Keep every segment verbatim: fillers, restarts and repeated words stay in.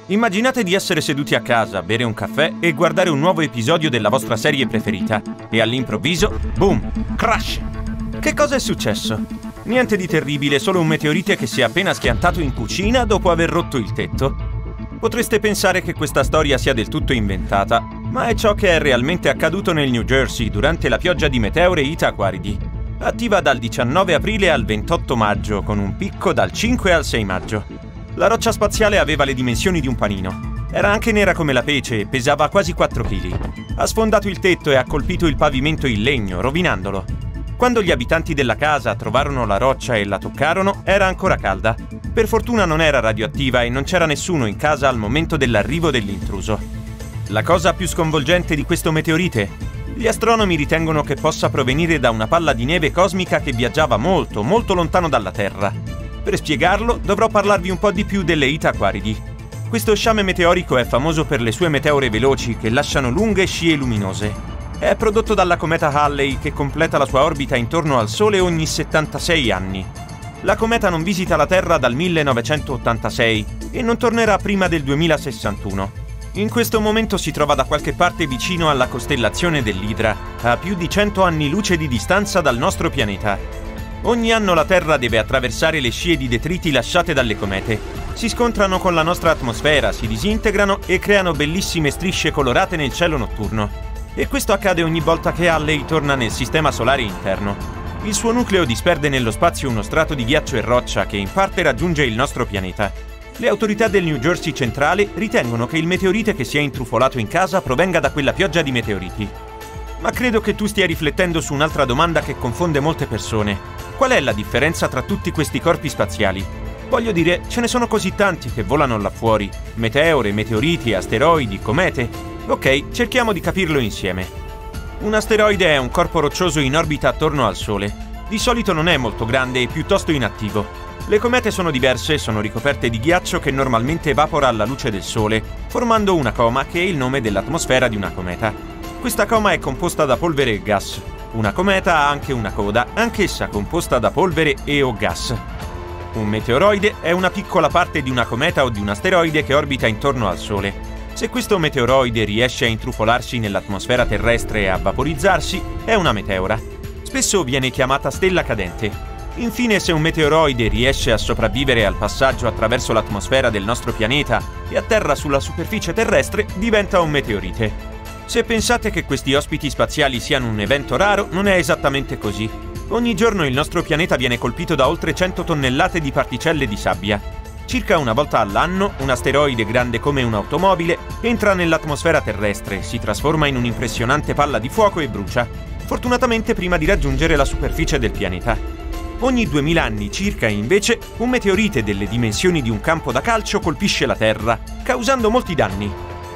Immaginate di essere seduti a casa, bere un caffè e guardare un nuovo episodio della vostra serie preferita e all'improvviso, boom, crash! Che cosa è successo? Niente di terribile, solo un meteorite che si è appena schiantato in cucina dopo aver rotto il tetto. Potreste pensare che questa storia sia del tutto inventata, ma è ciò che è realmente accaduto nel New Jersey durante la pioggia di meteore Eta Aquaridi, attiva dal diciannove aprile al ventotto maggio, con un picco dal cinque al sei maggio. La roccia spaziale aveva le dimensioni di un panino. Era anche nera come la pece e pesava quasi quattro chili. Ha sfondato il tetto e ha colpito il pavimento in legno, rovinandolo. Quando gli abitanti della casa trovarono la roccia e la toccarono, era ancora calda. Per fortuna non era radioattiva e non c'era nessuno in casa al momento dell'arrivo dell'intruso. La cosa più sconvolgente di questo meteorite? Gli astronomi ritengono che possa provenire da una palla di neve cosmica che viaggiava molto, molto lontano dalla Terra. Per spiegarlo, dovrò parlarvi un po' di più delle Eta Aquaridi. Questo sciame meteorico è famoso per le sue meteore veloci che lasciano lunghe scie luminose. È prodotto dalla cometa Halley che completa la sua orbita intorno al Sole ogni settantasei anni. La cometa non visita la Terra dal millenovecentottantasei e non tornerà prima del duemilasessantuno. In questo momento si trova da qualche parte vicino alla costellazione dell'Idra, a più di cento anni luce di distanza dal nostro pianeta. Ogni anno la Terra deve attraversare le scie di detriti lasciate dalle comete. Si scontrano con la nostra atmosfera, si disintegrano e creano bellissime strisce colorate nel cielo notturno. E questo accade ogni volta che Halley torna nel sistema solare interno. Il suo nucleo disperde nello spazio uno strato di ghiaccio e roccia che in parte raggiunge il nostro pianeta. Le autorità del New Jersey centrale ritengono che il meteorite che si è intrufolato in casa provenga da quella pioggia di meteoriti. Ma credo che tu stia riflettendo su un'altra domanda che confonde molte persone. Qual è la differenza tra tutti questi corpi spaziali? Voglio dire, ce ne sono così tanti che volano là fuori. Meteore, meteoriti, asteroidi, comete. Ok, cerchiamo di capirlo insieme. Un asteroide è un corpo roccioso in orbita attorno al Sole. Di solito non è molto grande e piuttosto inattivo. Le comete sono diverse, sono ricoperte di ghiaccio che normalmente evapora alla luce del Sole, formando una coma che è il nome dell'atmosfera di una cometa. Questa coma è composta da polvere e gas. Una cometa ha anche una coda, anch'essa composta da polvere e o gas. Un meteoroide è una piccola parte di una cometa o di un asteroide che orbita intorno al Sole. Se questo meteoroide riesce a intrufolarsi nell'atmosfera terrestre e a vaporizzarsi, è una meteora. Spesso viene chiamata stella cadente. Infine, se un meteoroide riesce a sopravvivere al passaggio attraverso l'atmosfera del nostro pianeta e atterra sulla superficie terrestre, diventa un meteorite. Se pensate che questi ospiti spaziali siano un evento raro, non è esattamente così. Ogni giorno il nostro pianeta viene colpito da oltre cento tonnellate di particelle di sabbia. Circa una volta all'anno, un asteroide grande come un'automobile entra nell'atmosfera terrestre, si trasforma in un'impressionante palla di fuoco e brucia, fortunatamente prima di raggiungere la superficie del pianeta. Ogni duemila anni circa, invece, un meteorite delle dimensioni di un campo da calcio colpisce la Terra, causando molti danni.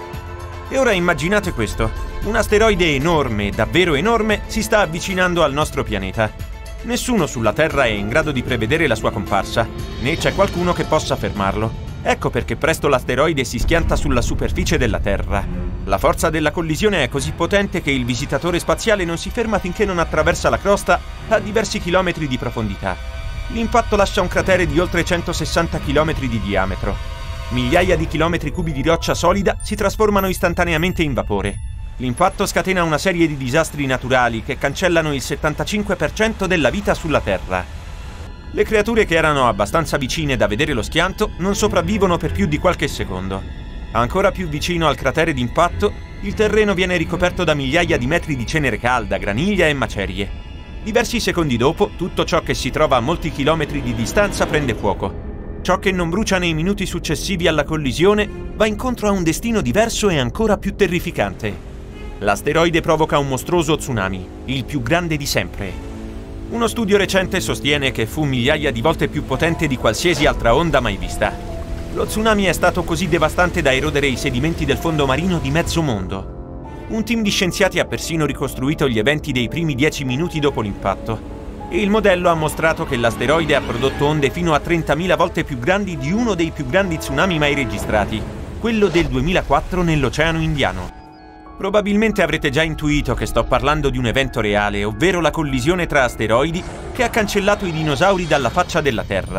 E ora immaginate questo. Un asteroide enorme, davvero enorme, si sta avvicinando al nostro pianeta. Nessuno sulla Terra è in grado di prevedere la sua comparsa, né c'è qualcuno che possa fermarlo. Ecco perché presto l'asteroide si schianta sulla superficie della Terra. La forza della collisione è così potente che il visitatore spaziale non si ferma finché non attraversa la crosta a diversi chilometri di profondità. L'impatto lascia un cratere di oltre centosessanta chilometri di diametro. Migliaia di chilometri cubi di roccia solida si trasformano istantaneamente in vapore. L'impatto scatena una serie di disastri naturali che cancellano il settantacinque per cento della vita sulla Terra. Le creature che erano abbastanza vicine da vedere lo schianto non sopravvivono per più di qualche secondo. Ancora più vicino al cratere d'impatto, il terreno viene ricoperto da migliaia di metri di cenere calda, graniglia e macerie. Diversi secondi dopo, tutto ciò che si trova a molti chilometri di distanza prende fuoco. Ciò che non brucia nei minuti successivi alla collisione va incontro a un destino diverso e ancora più terrificante. L'asteroide provoca un mostruoso tsunami, il più grande di sempre. Uno studio recente sostiene che fu migliaia di volte più potente di qualsiasi altra onda mai vista. Lo tsunami è stato così devastante da erodere i sedimenti del fondo marino di mezzo mondo. Un team di scienziati ha persino ricostruito gli eventi dei primi dieci minuti dopo l'impatto. E il modello ha mostrato che l'asteroide ha prodotto onde fino a trentamila volte più grandi di uno dei più grandi tsunami mai registrati, quello del duemilaquattro nell'Oceano Indiano. Probabilmente avrete già intuito che sto parlando di un evento reale, ovvero la collisione tra asteroidi che ha cancellato i dinosauri dalla faccia della Terra.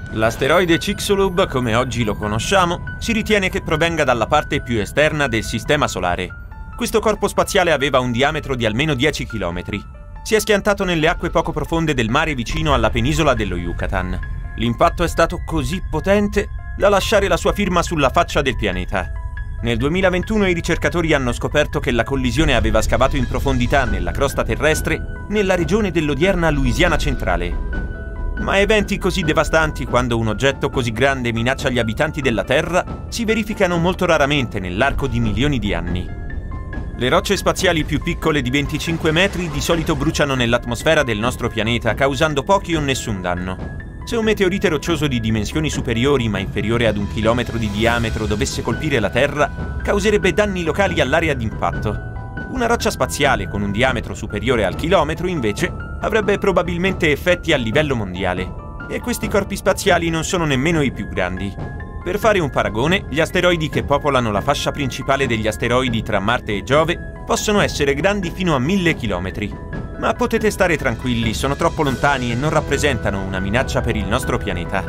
L'asteroide Chicxulub, come oggi lo conosciamo, si ritiene che provenga dalla parte più esterna del Sistema Solare. Questo corpo spaziale aveva un diametro di almeno dieci chilometri. Si è schiantato nelle acque poco profonde del mare vicino alla penisola dello Yucatan. L'impatto è stato così potente da lasciare la sua firma sulla faccia del pianeta. Nel duemilaventuno i ricercatori hanno scoperto che la collisione aveva scavato in profondità nella crosta terrestre nella regione dell'odierna Louisiana centrale. Ma eventi così devastanti, quando un oggetto così grande minaccia gli abitanti della Terra, si verificano molto raramente nell'arco di milioni di anni. Le rocce spaziali più piccole di venticinque metri di solito bruciano nell'atmosfera del nostro pianeta, causando pochi o nessun danno. Se un meteorite roccioso di dimensioni superiori ma inferiore ad un chilometro di diametro dovesse colpire la Terra, causerebbe danni locali all'area d'impatto. Una roccia spaziale con un diametro superiore al chilometro, invece, avrebbe probabilmente effetti a livello mondiale. E questi corpi spaziali non sono nemmeno i più grandi. Per fare un paragone, gli asteroidi che popolano la fascia principale degli asteroidi tra Marte e Giove possono essere grandi fino a mille chilometri. Ma potete stare tranquilli, sono troppo lontani e non rappresentano una minaccia per il nostro pianeta.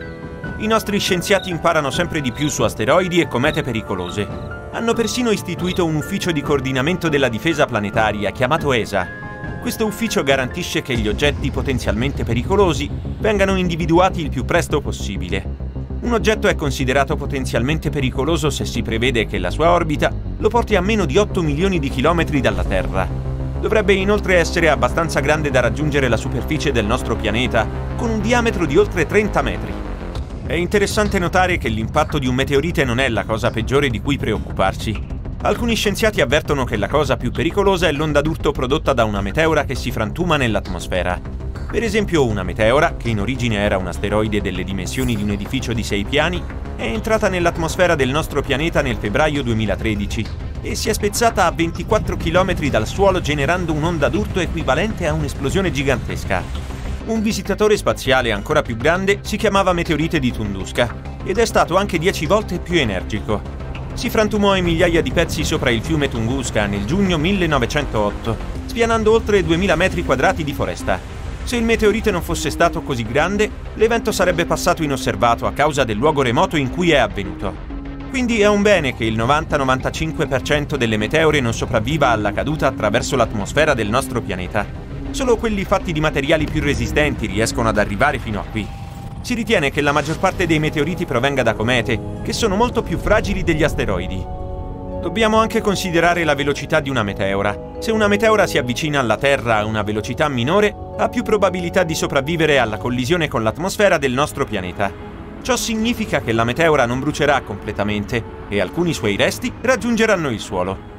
I nostri scienziati imparano sempre di più su asteroidi e comete pericolose. Hanno persino istituito un ufficio di coordinamento della difesa planetaria chiamato E S A. Questo ufficio garantisce che gli oggetti potenzialmente pericolosi vengano individuati il più presto possibile. Un oggetto è considerato potenzialmente pericoloso se si prevede che la sua orbita lo porti a meno di otto milioni di chilometri dalla Terra. Dovrebbe inoltre essere abbastanza grande da raggiungere la superficie del nostro pianeta, con un diametro di oltre trenta metri. È interessante notare che l'impatto di un meteorite non è la cosa peggiore di cui preoccuparci. Alcuni scienziati avvertono che la cosa più pericolosa è l'onda d'urto prodotta da una meteora che si frantuma nell'atmosfera. Per esempio, una meteora, che in origine era un asteroide delle dimensioni di un edificio di sei piani, è entrata nell'atmosfera del nostro pianeta nel febbraio duemilatredici e si è spezzata a ventiquattro chilometri dal suolo, generando un'onda d'urto equivalente a un'esplosione gigantesca. Un visitatore spaziale ancora più grande si chiamava meteorite di Tunguska ed è stato anche dieci volte più energico. Si frantumò in migliaia di pezzi sopra il fiume Tunguska nel giugno millenovecentotto, spianando oltre duemila metri quadrati di foresta. Se il meteorite non fosse stato così grande, l'evento sarebbe passato inosservato a causa del luogo remoto in cui è avvenuto. Quindi è un bene che il novanta novantacinque per cento delle meteore non sopravviva alla caduta attraverso l'atmosfera del nostro pianeta. Solo quelli fatti di materiali più resistenti riescono ad arrivare fino a qui. Si ritiene che la maggior parte dei meteoriti provenga da comete, che sono molto più fragili degli asteroidi. Dobbiamo anche considerare la velocità di una meteora. Se una meteora si avvicina alla Terra a una velocità minore, ha più probabilità di sopravvivere alla collisione con l'atmosfera del nostro pianeta. Ciò significa che la meteora non brucerà completamente e alcuni suoi resti raggiungeranno il suolo.